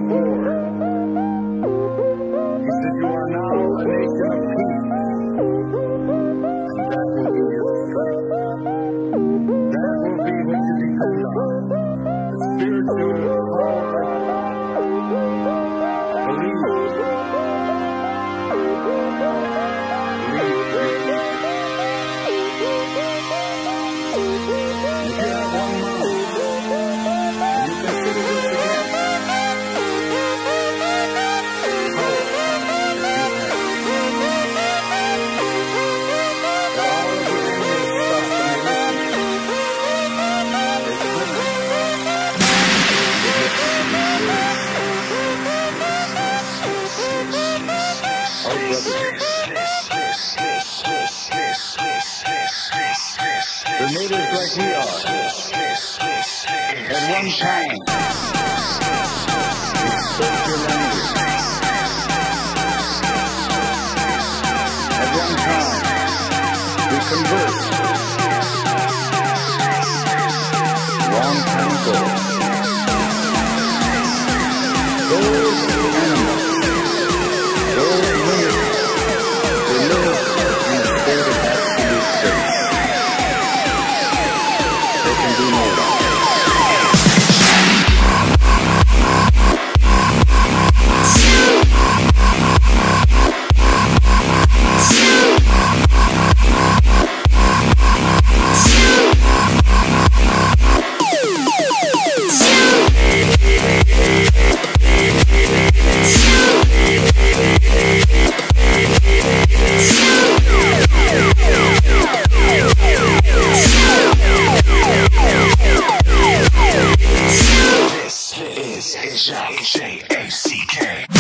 war. He said, you are now a nation of peace. And that will be your strength. That will be what you depend on. The spiritual power. Believe. The natives like we are, at one time, we spoke your language. At one time, we conversed. Long time ago, those animals, those lineages, they lived in a state of absolute safety. They can do no wrong. This is J-A-C-K.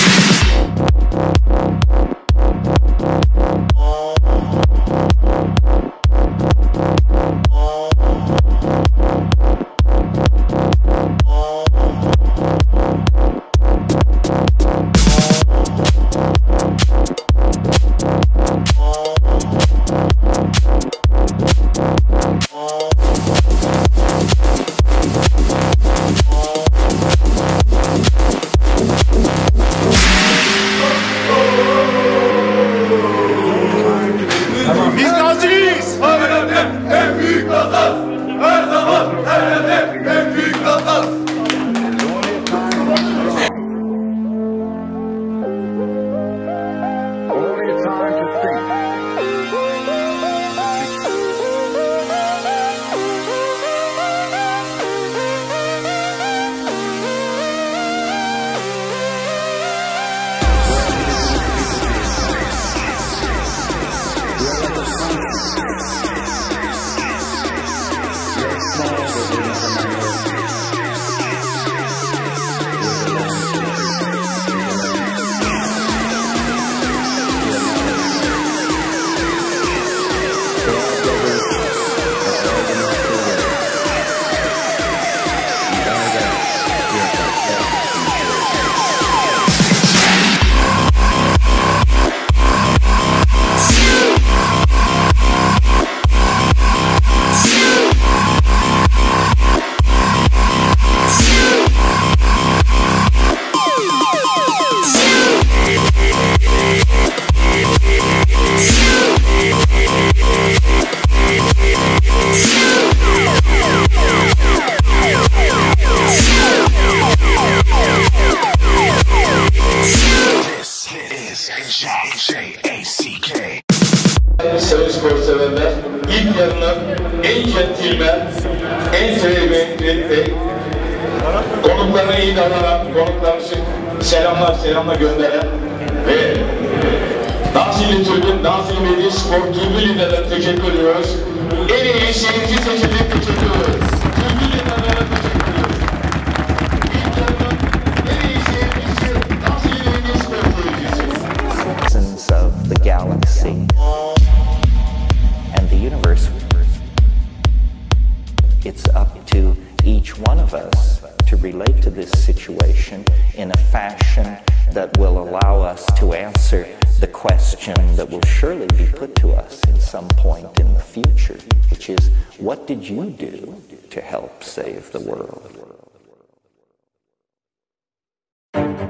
Biz Gazi'yiz. En büyük vatan. Her zaman her yerde en büyük vatan. Only a time to think. J-A-C-K. Sayın spor severler, ilk yarının en centilmen, en sevimli konuklarına iyi davranan, konuklarını selamla gönderen ve Nazilli Tribün, Nazilli Medya Spor Tribün Liderlerine teşekkür ediyoruz. En iyi seyirci seçildiğine teşekkür ediyoruz. Tribün Liderlerine teşekkür ediyoruz. İlk yarının en iyi seyircisi Nazilli Medya Spor seyircisi. Of the galaxy and the universe. It's up to each one of us to relate to this situation in a fashion that will allow us to answer the question that will surely be put to us in some point in the future, which is, what did you do to help save the world?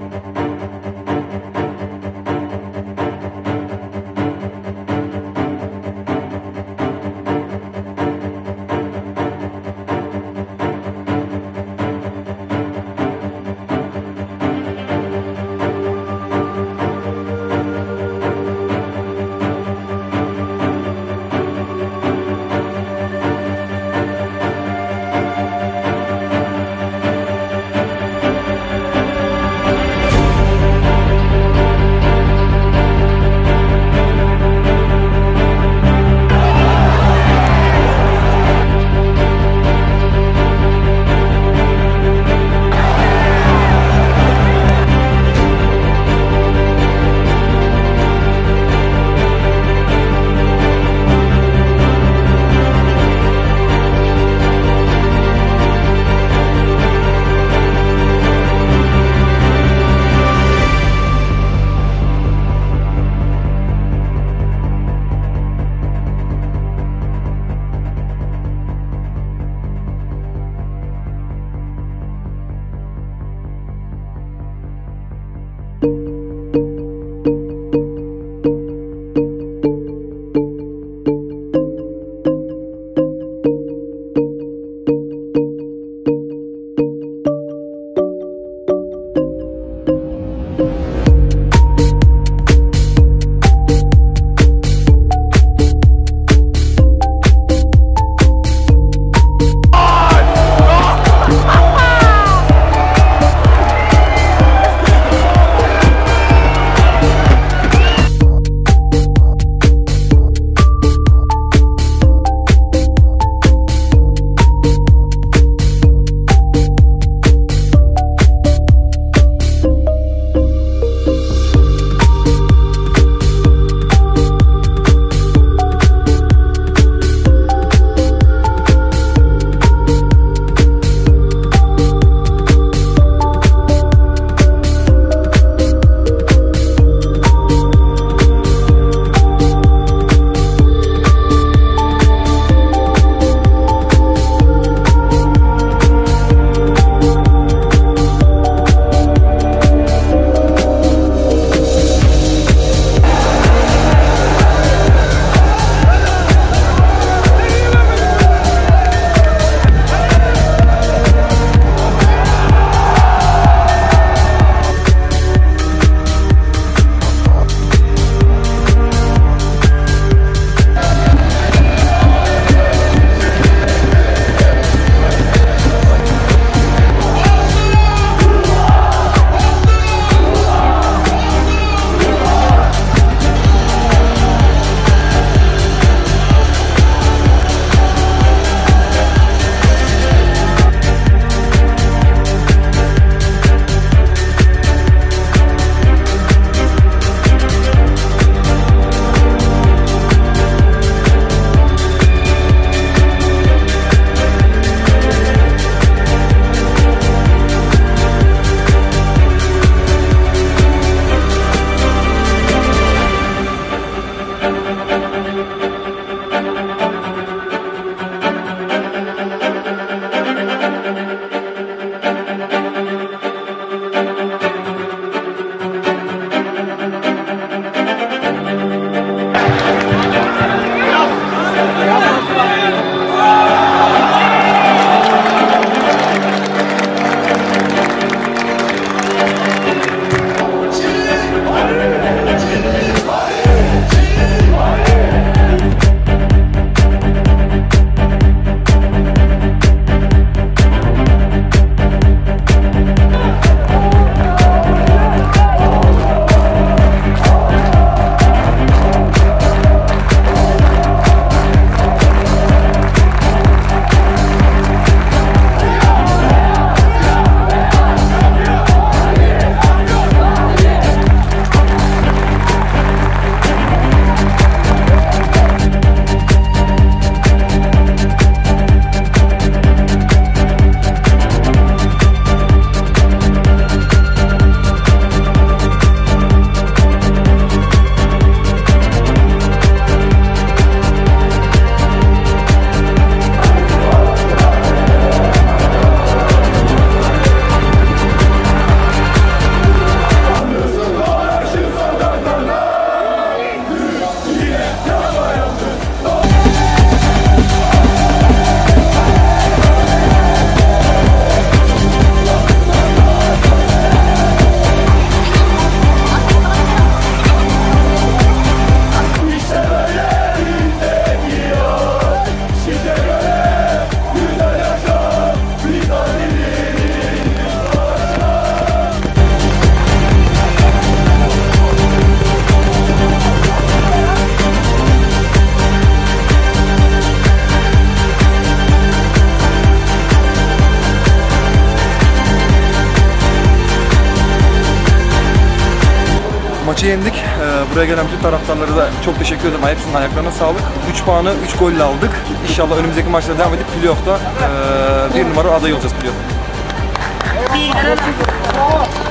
maçı yendik. Buraya gelen bütün taraftarlara da çok teşekkür ederim. Hepsinin ayaklarına sağlık. 3 puanı 3 golle aldık. İnşallah önümüzdeki maçlara devam edip playoff'ta 1 numara aday olacağız playoff'ta.